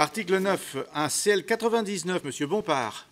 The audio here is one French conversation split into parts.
Article 9, un CL 99, Monsieur Bompard.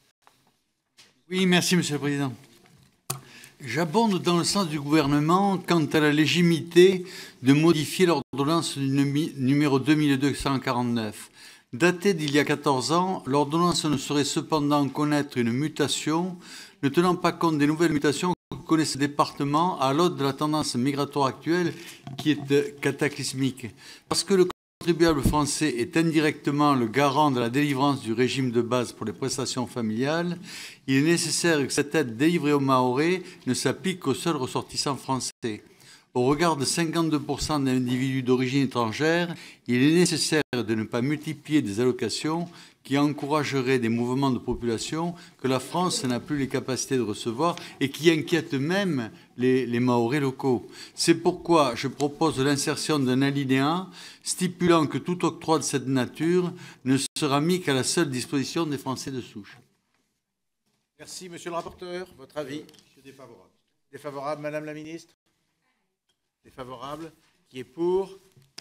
Oui, merci, Monsieur le Président. J'abonde dans le sens du gouvernement quant à la légitimité de modifier l'ordonnance numéro 2249. Datée d'il y a 14 ans, l'ordonnance ne saurait cependant connaître une mutation, ne tenant pas compte des nouvelles mutations que connaît ce département à l'aune de la tendance migratoire actuelle qui est cataclysmique. Parce que le contribuable français est indirectement le garant de la délivrance du régime de base pour les prestations familiales, il est nécessaire que cette aide délivrée aux Mahorais ne s'applique qu'aux seuls ressortissants français. Au regard de 52% d'individus d'origine étrangère, il est nécessaire de ne pas multiplier des allocations qui encourageraient des mouvements de population que la France n'a plus les capacités de recevoir et qui inquiètent même les Mahorais locaux. C'est pourquoi je propose l'insertion d'un alinéa stipulant que tout octroi de cette nature ne sera mis qu'à la seule disposition des Français de souche. Merci, Monsieur le rapporteur. Votre avis? Je suis défavorable. Défavorable, Madame la Ministre? Défavorable. Qui est pour?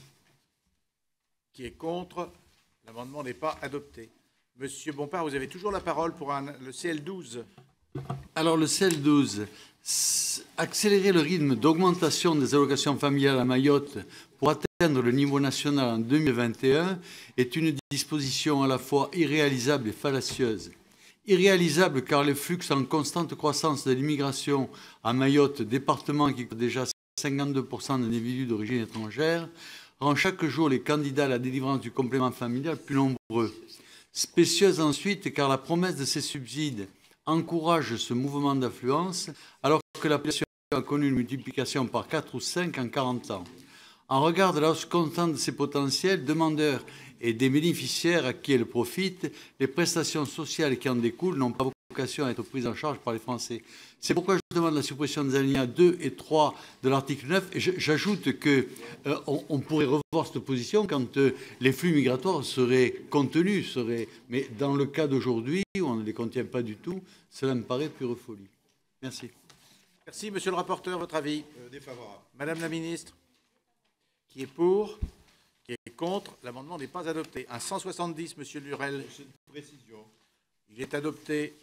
Qui est contre? L'amendement n'est pas adopté. Monsieur Bompard, vous avez toujours la parole pour le CL12. Alors, le CL12, accélérer le rythme d'augmentation des allocations familiales à Mayotte pour atteindre le niveau national en 2021 est une disposition à la fois irréalisable et fallacieuse. Irréalisable car les flux en constante croissance de l'immigration à Mayotte, département qui compte déjà 52% d'individus d'origine étrangère, rend chaque jour les candidats à la délivrance du complément familial plus nombreux. Spécieuse ensuite car la promesse de ces subsides encourage ce mouvement d'affluence alors que la population a connu une multiplication par 4 ou 5 en 40 ans. En regard de la hausse constante de ces potentiels demandeurs et des bénéficiaires à qui elles profitent, les prestations sociales qui en découlent n'ont pas vocation à être prises en charge par les Français. C'est pourquoi je demande la suppression des alinéas 2 et 3 de l'article 9. Et j'ajoute qu'on pourrait revoir cette position quand les flux migratoires seraient contenus. Mais dans le cas d'aujourd'hui, où on ne les contient pas du tout, cela me paraît pure folie. Merci. Merci, Monsieur le rapporteur. Votre avis? Défavorable. Madame la Ministre? Qui est pour? Qui est contre? L'amendement n'est pas adopté. Un 170, Monsieur Lurel. C'est une précision. Il est adopté.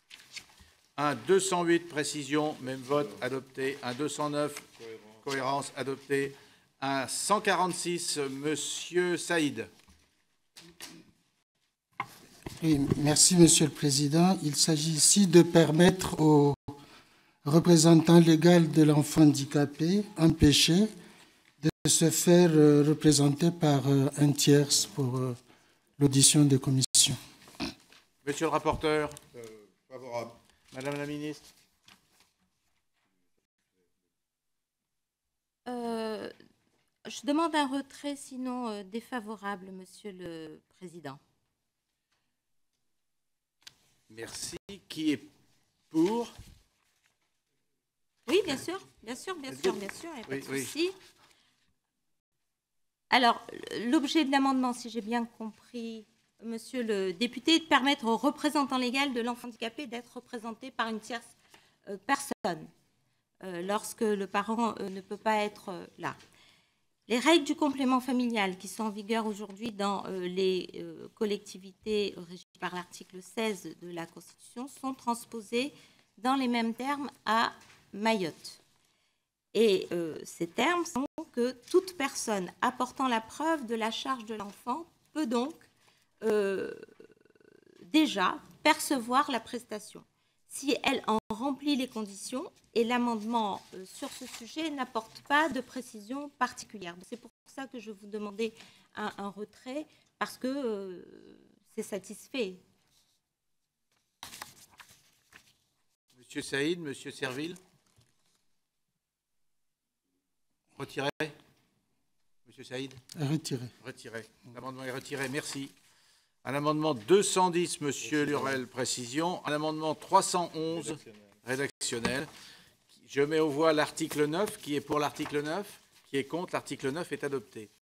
Un 208, précision, même vote, adopté. Un 209, cohérence, adopté. Un 146, Monsieur Saïd. Oui, merci, Monsieur le Président. Il s'agit ici de permettre aux représentants légaux de l'enfant handicapé empêché de se faire représenter par un tiers pour l'audition des commissions. Monsieur le rapporteur. Favorable. Madame la Ministre. Je demande un retrait, sinon défavorable, Monsieur le Président. Merci. Qui est pour? Oui, bien sûr, bien sûr, bien sûr, bien sûr, il n'y a pas de Oui, souci. Alors, l'objet de l'amendement, si j'ai bien compris, Monsieur le député, est de permettre aux représentants légaux de l'enfant handicapé d'être représentés par une tierce personne lorsque le parent ne peut pas être là. Les règles du complément familial qui sont en vigueur aujourd'hui dans les collectivités régies par l'article 16 de la Constitution sont transposées dans les mêmes termes à Mayotte. Et ces termes sont que toute personne apportant la preuve de la charge de l'enfant peut donc déjà percevoir la prestation si elle en remplit les conditions, et l'amendement sur ce sujet n'apporte pas de précision particulière. C'est pour ça que je vous demandais un retrait, parce que c'est satisfait. Monsieur Saïd, Monsieur Serville. Retiré. Monsieur Saïd. Retiré. Retiré. L'amendement est retiré. Merci. Un amendement 210, Monsieur Lurel, précision. Un amendement 311, rédactionnel. Je mets aux voix l'article 9. Qui est pour l'article 9? Qui est contre? L'article 9 est adopté.